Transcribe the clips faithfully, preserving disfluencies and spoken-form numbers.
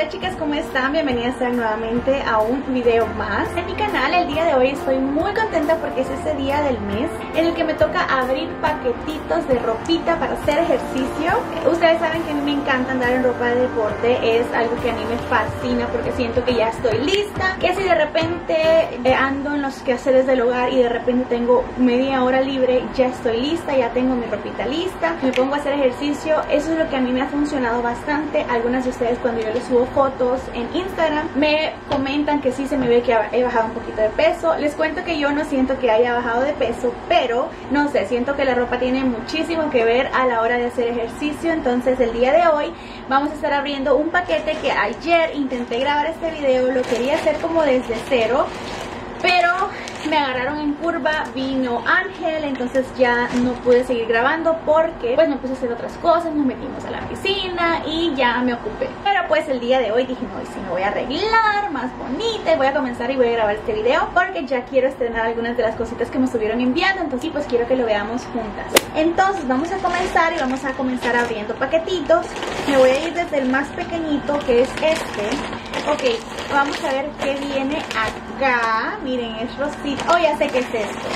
Hola chicas, ¿cómo están? Bienvenidas sean nuevamente a un video más en mi canal. El día de hoy estoy muy contenta porque es ese día del mes en el que me toca abrir paquetitos de ropita para hacer ejercicio. Ustedes saben que a mí me encanta andar en ropa de deporte, es algo que a mí me fascina porque siento que ya estoy lista, que si de repente ando en los quehaceres del hogar y de repente tengo media hora libre, ya estoy lista, ya tengo mi ropita lista, me pongo a hacer ejercicio. Eso es lo que a mí me ha funcionado bastante. Algunas de ustedes, cuando yo les subo fotos en Instagram, me comentan que sí se me ve que he bajado un poquito de peso. Les cuento que yo no siento que haya bajado de peso, pero no sé, siento que la ropa tiene muchísimo que ver a la hora de hacer ejercicio. Entonces el día de hoy vamos a estar abriendo un paquete que ayer intenté grabar este video, lo quería hacer como desde cero, pero me agarraron en curva, vino Ángel, entonces ya no pude seguir grabando porque pues me puse a hacer otras cosas, nos metimos a la piscina y ya me ocupé. Pero pues el día de hoy dije, no, y si me voy a arreglar más bonita y voy a comenzar y voy a grabar este video porque ya quiero estrenar algunas de las cositas que me estuvieron enviando, entonces sí, pues quiero que lo veamos juntas. Entonces vamos a comenzar y vamos a comenzar abriendo paquetitos. Me voy a ir desde el más pequeñito, que es este. Ok, vamos a ver qué viene acá. Miren, es rosita. Oh, ya sé qué es esto.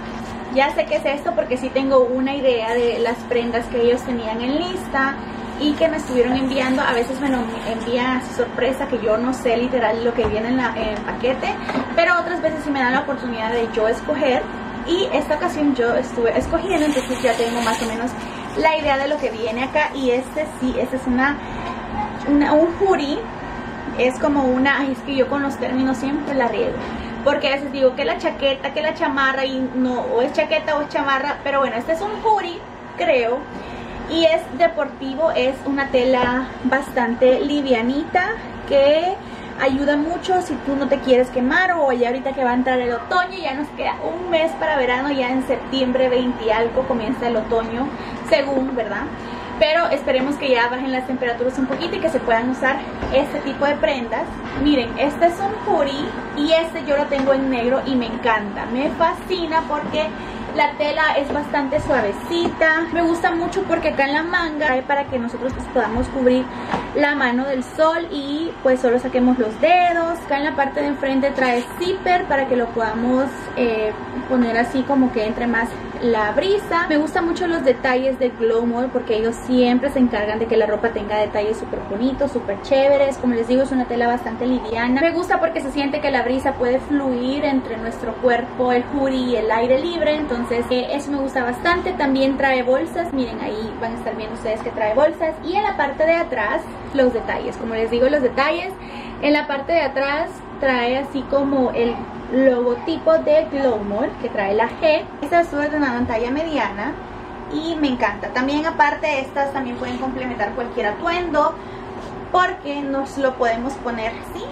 Ya sé qué es esto porque sí tengo una idea de las prendas que ellos tenían en lista y que me estuvieron enviando. A veces me lo envían así sorpresa, que yo no sé literal lo que viene en, la, en el paquete, pero otras veces sí me dan la oportunidad de yo escoger. Y esta ocasión yo estuve escogiendo, entonces ya tengo más o menos la idea de lo que viene acá. Y este sí, este es una, una un hoodie. Es como una, ay, es que yo con los términos siempre la riego, porque a veces digo que la chaqueta, que la chamarra, y no, o es chaqueta o es chamarra, pero bueno, este es un hoodie, creo, y es deportivo, es una tela bastante livianita, que ayuda mucho si tú no te quieres quemar, o ya ahorita que va a entrar el otoño, ya nos queda un mes para verano, ya en septiembre veinte y algo comienza el otoño, según, ¿verdad? Pero esperemos que ya bajen las temperaturas un poquito y que se puedan usar este tipo de prendas. Miren, este es un hoodie y este yo lo tengo en negro y me encanta. Me fascina porque la tela es bastante suavecita. Me gusta mucho porque acá en la manga hay para que nosotros pues podamos cubrir la mano del sol y pues solo saquemos los dedos. Acá en la parte de enfrente trae zipper para que lo podamos eh, poner así como que entre más la brisa. Me gustan mucho los detalles de Glow More porque ellos siempre se encargan de que la ropa tenga detalles súper bonitos, súper chéveres. Como les digo, es una tela bastante liviana. Me gusta porque se siente que la brisa puede fluir entre nuestro cuerpo, el hoodie y el aire libre. Entonces eh, eso me gusta bastante. También trae bolsas. Miren, ahí van a estar viendo ustedes que trae bolsas. Y en la parte de atrás, los detalles. Como les digo, los detalles. En la parte de atrás trae así como el logotipo de Glow More, que trae la G. Esta es de una pantalla mediana y me encanta. También aparte estas también pueden complementar cualquier atuendo porque nos lo podemos poner así.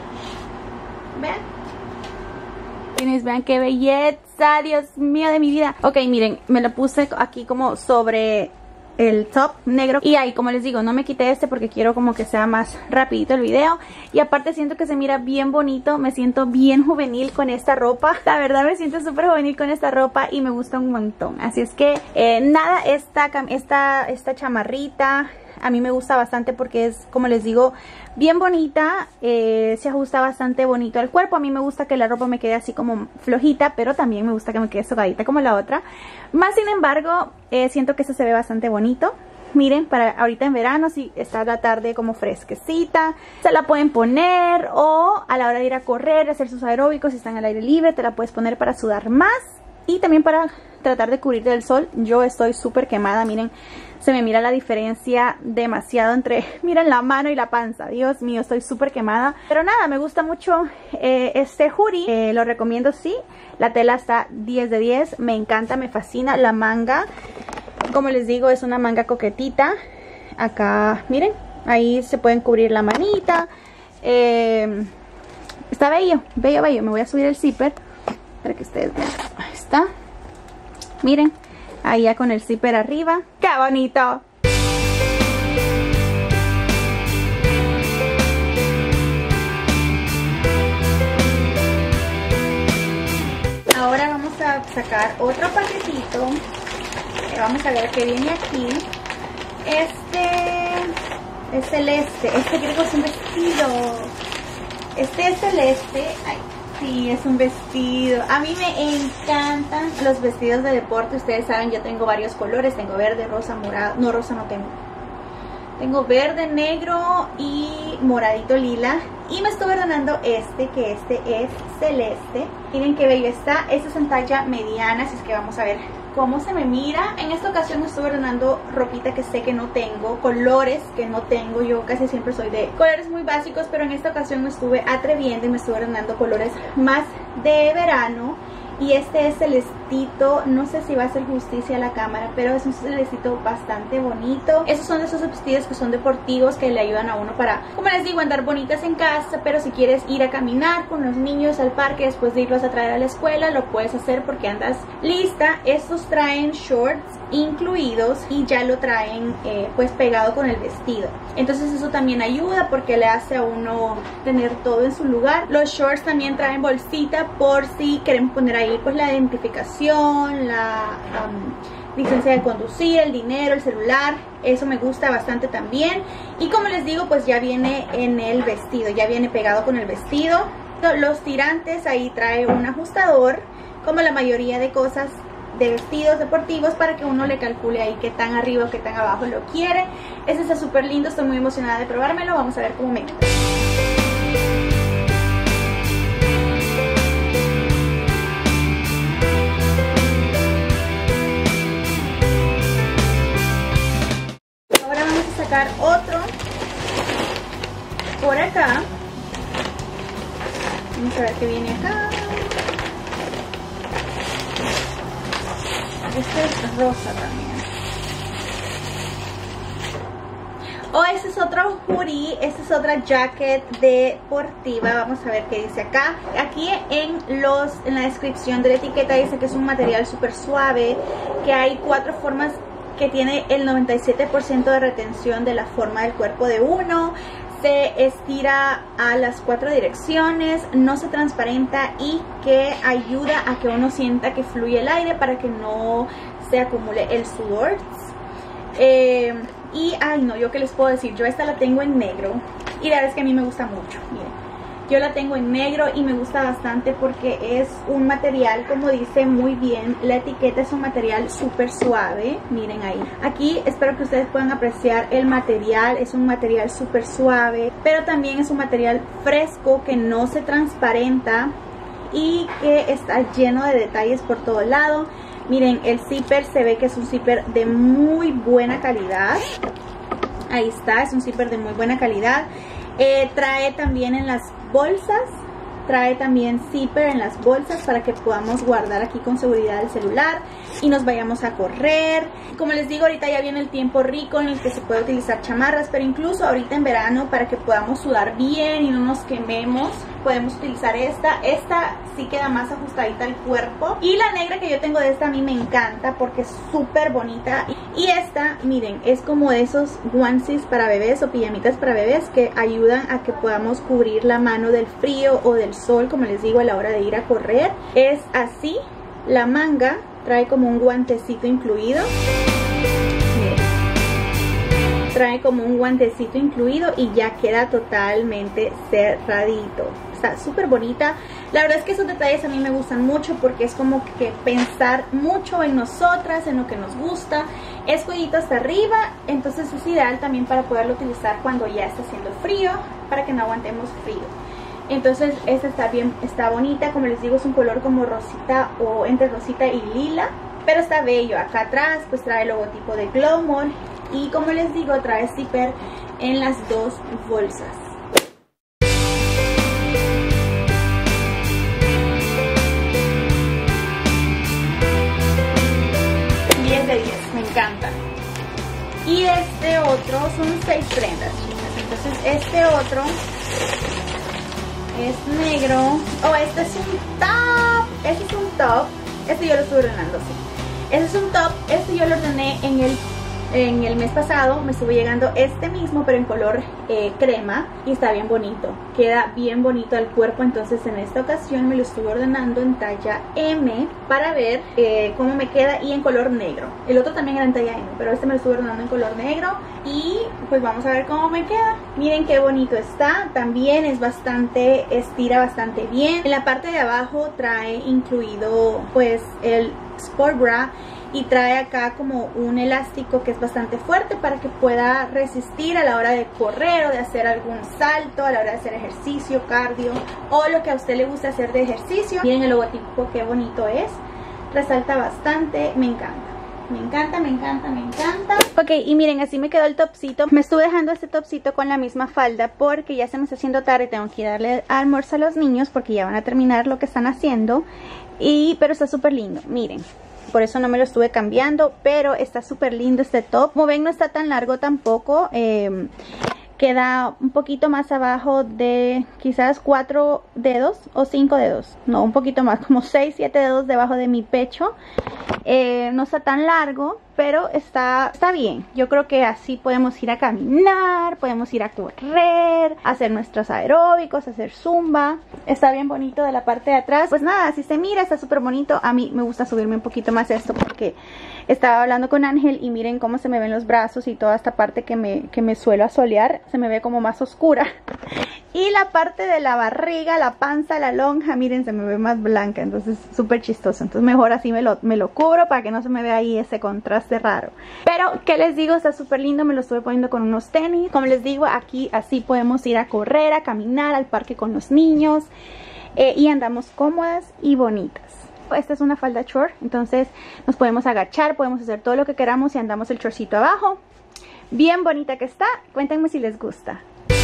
Vean. Quienes vean qué belleza, Dios mío de mi vida. Ok, miren, me lo puse aquí como sobre el top negro y ahí, como les digo, no me quité este porque quiero como que sea más rapidito el video, y aparte siento que se mira bien bonito, me siento bien juvenil con esta ropa, la verdad me siento súper juvenil con esta ropa y me gusta un montón. Así es que eh, nada, esta, esta, esta chamarrita a mí me gusta bastante porque es, como les digo, bien bonita, eh, se ajusta bastante bonito al cuerpo. A mí me gusta que la ropa me quede así como flojita, pero también me gusta que me quede sogadita como la otra. Más sin embargo, eh, siento que eso se ve bastante bonito. Miren, para ahorita en verano, si está la tarde como fresquecita, se la pueden poner, o a la hora de ir a correr, hacer sus aeróbicos, si están al aire libre, te la puedes poner para sudar más. Y también para tratar de cubrirte del sol. Yo estoy súper quemada, miren, se me mira la diferencia demasiado entre, miren, la mano y la panza. Dios mío, estoy súper quemada. Pero nada, me gusta mucho eh, este hoodie, eh, lo recomiendo, sí. La tela está diez de diez, me encanta, me fascina. La manga, como les digo, es una manga coquetita. Acá, miren, ahí se pueden cubrir la manita. eh, Está bello, bello, bello. Me voy a subir el zipper para que ustedes vean. Ahí está. Miren, ahí ya con el zipper arriba. ¡Qué bonito! Ahora vamos a sacar otro paquetito. Vamos a ver qué viene aquí. Este es celeste. Este creo que es un vestido. Este es celeste. Ay, sí, es un vestido. A mí me encantan los vestidos de deporte. Ustedes saben, yo tengo varios colores. Tengo verde, rosa, morado. No, rosa no tengo. Tengo verde, negro y moradito lila. Y me estuve ordenando este, que este es celeste. Miren qué bello está. Este es en talla mediana, así es que vamos a ver cómo se me mira. En esta ocasión me estuve ordenando ropita que sé que no tengo, colores que no tengo. Yo casi siempre soy de colores muy básicos, pero en esta ocasión me estuve atreviendo y me estuve ordenando colores más de verano. Y este es celestito, no sé si va a hacer justicia a la cámara, pero es un celestito bastante bonito. Esos son de esos vestidos que son deportivos, que le ayudan a uno para, como les digo, andar bonitas en casa. Pero si quieres ir a caminar con los niños al parque después de irlos a traer a la escuela, lo puedes hacer porque andas lista. Estos traen shorts incluidos y ya lo traen eh, pues pegado con el vestido. Entonces eso también ayuda porque le hace a uno tener todo en su lugar. Los shorts también traen bolsita por si queremos poner ahí pues la identificación, la um, licencia de conducir, el dinero, el celular. Eso me gusta bastante también. Y como les digo, pues ya viene en el vestido, ya viene pegado con el vestido. Los tirantes, ahí trae un ajustador, como la mayoría de cosas de vestidos deportivos, para que uno le calcule ahí qué tan arriba o qué tan abajo lo quiere. Este está súper lindo, estoy muy emocionada de probármelo. Vamos a ver cómo me queda. Ahora vamos a sacar otro por acá. Vamos a ver qué viene acá. Este es rosa también. Oh, este es otro hoodie. Esta es otra jacket deportiva. Vamos a ver qué dice acá. Aquí en los en la descripción de la etiqueta dice que es un material súper suave, que hay cuatro formas, que tiene el noventa y siete por ciento de retención de la forma del cuerpo de uno. Se estira a las cuatro direcciones, no se transparenta y que ayuda a que uno sienta que fluye el aire para que no se acumule el sudor. Eh, y, ay no, yo qué les puedo decir, yo esta la tengo en negro y la verdad es que a mí me gusta mucho. Miren, yo la tengo en negro y me gusta bastante porque es un material, como dice muy bien la etiqueta, es un material súper suave. Miren ahí. Aquí espero que ustedes puedan apreciar el material. Es un material súper suave, pero también es un material fresco que no se transparenta y que está lleno de detalles por todo lado. Miren, el zipper se ve que es un zipper de muy buena calidad. Ahí está, es un zipper de muy buena calidad. Eh, trae también en las bolsas, trae también zipper en las bolsas para que podamos guardar aquí con seguridad el celular y nos vayamos a correr. Como les digo, ahorita ya viene el tiempo rico en el que se puede utilizar chamarras, pero incluso ahorita en verano, para que podamos sudar bien y no nos quememos, podemos utilizar esta. Esta sí queda más ajustadita al cuerpo. Y la negra que yo tengo de esta a mí me encanta porque es súper bonita. Y esta, miren, es como de esos onesies para bebés o pijamitas para bebés que ayudan a que podamos cubrir la mano del frío o del sol, como les digo, a la hora de ir a correr. Es así, la manga trae como un guantecito incluido. Trae como un guantecito incluido y ya queda totalmente cerradito. Está súper bonita. La verdad es que esos detalles a mí me gustan mucho porque es como que pensar mucho en nosotras, en lo que nos gusta. Es cuellito hasta arriba, entonces es ideal también para poderlo utilizar cuando ya está haciendo frío, para que no aguantemos frío. Entonces esta está bien, está bonita. Como les digo, es un color como rosita o entre rosita y lila, pero está bello. Acá atrás pues trae el logotipo de Glowmore y como les digo, trae zipper en las dos bolsas. diez de diez, me encanta. Y este otro son seis prendas, chicas. Entonces este otro es negro. Oh, este es un top. Este es un top. Este yo lo estoy ordenando, sí. Este es un top. Este yo lo ordené en el En el mes pasado me estuvo llegando este mismo, pero en color eh, crema, y está bien bonito, queda bien bonito al cuerpo. Entonces en esta ocasión me lo estuve ordenando en talla M para ver eh, cómo me queda, y en color negro. El otro también era en talla M, pero este me lo estuve ordenando en color negro, y pues vamos a ver cómo me queda. Miren qué bonito está, también es bastante, estira bastante bien. En la parte de abajo trae incluido pues el Sport Bra, y trae acá como un elástico que es bastante fuerte para que pueda resistir a la hora de correr o de hacer algún salto, a la hora de hacer ejercicio, cardio o lo que a usted le guste hacer de ejercicio. Miren el logotipo, qué bonito es, resalta bastante, me encanta. Me encanta, me encanta, me encanta. Ok, y miren, así me quedó el topcito. Me estuve dejando este topcito con la misma falda porque ya se me está haciendo tarde. Tengo que darle almuerzo a los niños porque ya van a terminar lo que están haciendo. Y, pero está súper lindo, miren. Por eso no me lo estuve cambiando, pero está súper lindo este top. Como ven, no está tan largo tampoco. Eh, queda un poquito más abajo de quizás cuatro dedos o cinco dedos. No, un poquito más, como seis, siete dedos debajo de mi pecho. Eh, no está tan largo, pero está, está bien. Yo creo que así podemos ir a caminar, podemos ir a correr, hacer nuestros aeróbicos, hacer zumba. Está bien bonito de la parte de atrás. Pues nada, así se mira, está súper bonito. A mí me gusta subirme un poquito más esto porque estaba hablando con Ángel y miren cómo se me ven los brazos y toda esta parte que me, que me suelo asolear. Se me ve como más oscura. Y la parte de la barriga, la panza, la lonja, miren, se me ve más blanca. Entonces súper chistoso. Entonces mejor así me lo, me lo cubro para que no se me vea ahí ese contraste raro. Pero, ¿qué les digo? Está súper lindo. Me lo estuve poniendo con unos tenis. Como les digo, aquí así podemos ir a correr, a caminar, al parque con los niños. Eh, y andamos cómodas y bonitas. Esta es una falda short. Entonces nos podemos agachar, podemos hacer todo lo que queramos y andamos el shortcito abajo. Bien bonita que está. Cuéntenme si les gusta.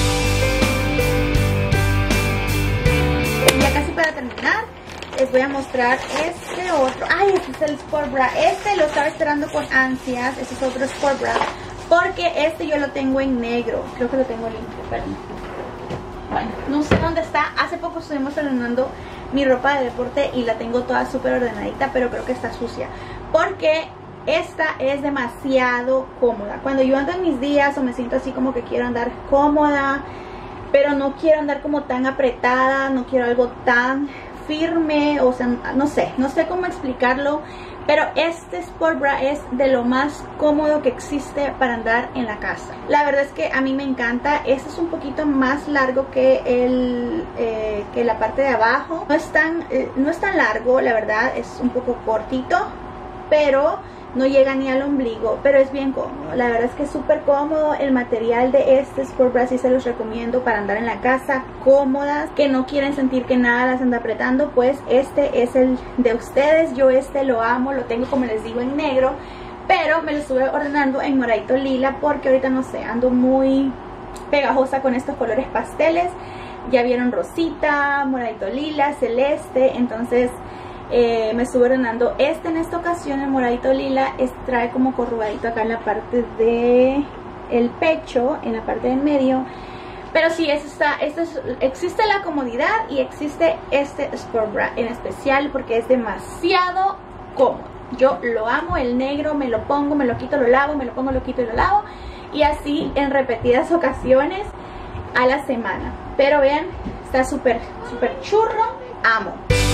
Ya casi para terminar, les voy a mostrar este otro. Ay, este es el Sport Bra. Este lo estaba esperando con ansias. Este es otro Sport Bra, porque este yo lo tengo en negro. Creo que lo tengo limpio, perdón. Bueno, no sé dónde está. Hace poco estuvimos ordenando mi ropa de deporte y la tengo toda súper ordenadita, pero creo que está sucia, porque esta es demasiado cómoda. Cuando yo ando en mis días o me siento así como que quiero andar cómoda, pero no quiero andar como tan apretada, no quiero algo tan firme, o sea, no sé, no sé cómo explicarlo, pero este Sport Bra es de lo más cómodo que existe para andar en la casa. La verdad es que a mí me encanta. Este es un poquito más largo que el eh, que la parte de abajo. No es tan, eh, no es tan largo, la verdad, es un poco cortito, pero no llega ni al ombligo, pero es bien cómodo. La verdad es que es súper cómodo. El material de este Sport Bra sí se los recomiendo para andar en la casa cómodas, que no quieren sentir que nada las anda apretando. Pues este es el de ustedes. Yo este lo amo, lo tengo como les digo en negro, pero me lo estuve ordenando en moradito lila porque ahorita no sé, ando muy pegajosa con estos colores pasteles. Ya vieron rosita, moradito lila, celeste, entonces Eh, me estuve ordenando este en esta ocasión, el moradito lila. Este trae como corrugadito acá en la parte de el pecho, en la parte del medio. Pero sí, este está, este es, existe la comodidad y existe este Sport Bra en especial porque es demasiado cómodo. Yo lo amo, el negro, me lo pongo, me lo quito, lo lavo, me lo pongo, lo quito y lo lavo. Y así en repetidas ocasiones a la semana. Pero vean, está súper, súper churro, amo.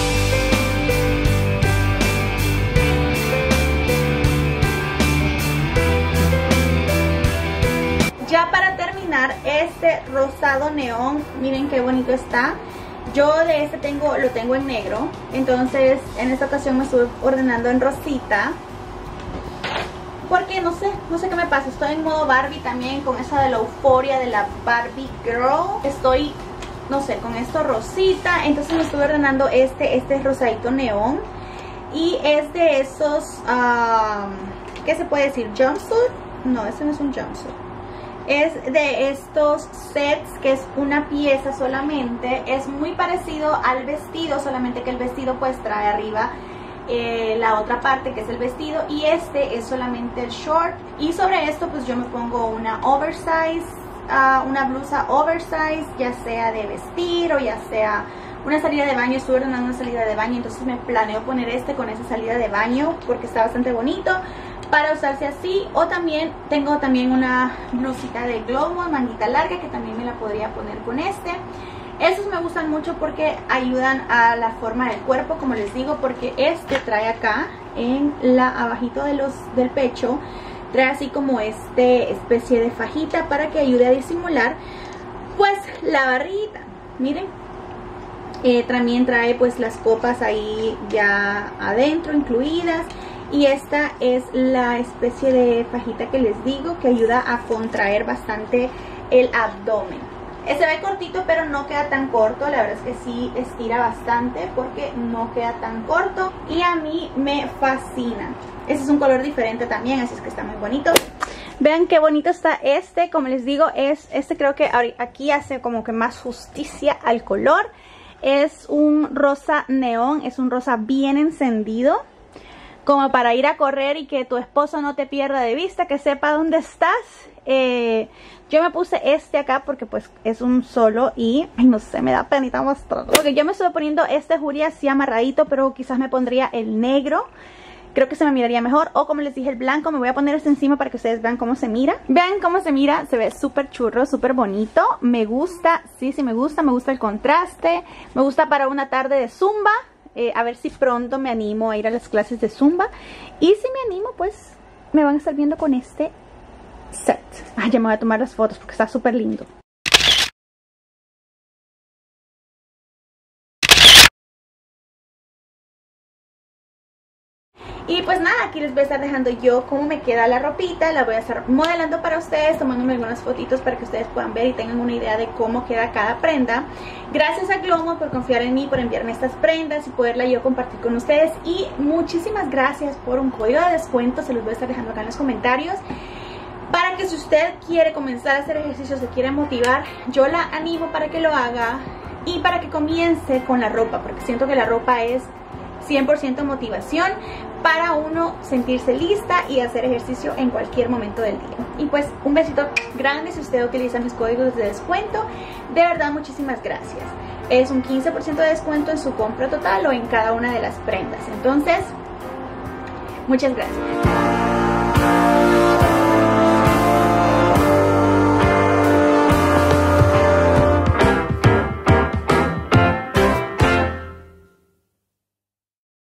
Ya para terminar, este rosado neón, miren qué bonito está. Yo de este tengo, lo tengo en negro, entonces en esta ocasión me estuve ordenando en rosita. Porque no sé, no sé qué me pasa, estoy en modo Barbie también, con esa de la euforia de la Barbie Girl. Estoy, no sé, con esto rosita, entonces me estuve ordenando este, este es rosadito neón. Y es de esos, um, ¿qué se puede decir? ¿Jumpsuit? No, este no es un jumpsuit. Es de estos sets que es una pieza solamente. Es muy parecido al vestido, solamente que el vestido pues trae arriba eh, la otra parte que es el vestido, y este es solamente el short. Y sobre esto pues yo me pongo una oversize, uh, una blusa oversize, ya sea de vestir o ya sea una salida de baño. Estuve ordenando una salida de baño, entonces me planeo poner este con esa salida de baño porque está bastante bonito. para usarse así. O también tengo también una blusita de Glow, manguita larga, que también me la podría poner con este. Estos me gustan mucho porque ayudan a la forma del cuerpo, como les digo, porque este trae acá en la abajito de los del pecho, trae así como este especie de fajita para que ayude a disimular pues la barriguita. Miren, eh, también trae pues las copas ahí ya adentro incluidas, y esta es la especie de fajita que les digo que ayuda a contraer bastante el abdomen. Se ve cortito, pero no queda tan corto. La verdad es que sí estira bastante porque no queda tan corto y a mí me fascina. Este es un color diferente también, así es que está muy bonito. Vean qué bonito está este. Como les digo, es este creo que aquí hace como que más justicia al color. Es un rosa neón, es un rosa bien encendido, como para ir a correr y que tu esposo no te pierda de vista, que sepa dónde estás. Eh, yo me puse este acá porque pues es un solo y, ay, no sé, me da penita mostrarlo. Porque yo me estoy poniendo este Jury así amarradito, pero quizás me pondría el negro. Creo que se me miraría mejor. O como les dije, el blanco. Me voy a poner este encima para que ustedes vean cómo se mira. Vean cómo se mira. Se ve súper churro, súper bonito. Me gusta, sí, sí me gusta. Me gusta el contraste. Me gusta para una tarde de zumba. Eh, a ver si pronto me animo a ir a las clases de zumba. Y si me animo, pues me van a estar viendo con este set. Ay, ya me voy a tomar las fotos porque está súper lindo. Y pues nada, aquí les voy a estar dejando yo cómo me queda la ropita. La voy a estar modelando para ustedes, tomándome algunas fotitos para que ustedes puedan ver y tengan una idea de cómo queda cada prenda. Gracias a Glow por confiar en mí, por enviarme estas prendas y poderla yo compartir con ustedes. Y muchísimas gracias por un código de descuento, se los voy a estar dejando acá en los comentarios, para que si usted quiere comenzar a hacer ejercicio, se quiere motivar, yo la animo para que lo haga y para que comience con la ropa, porque siento que la ropa es cien por ciento motivación para uno sentirse lista y hacer ejercicio en cualquier momento del día. Y pues un besito grande si usted utiliza mis códigos de descuento. De verdad, muchísimas gracias. Es un quince por ciento de descuento en su compra total o en cada una de las prendas. Entonces, muchas gracias.